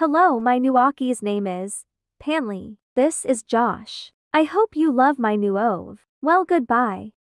Hello, my new Aki's name is Panley. This is Josh. I hope you love my new Ove. Well, goodbye.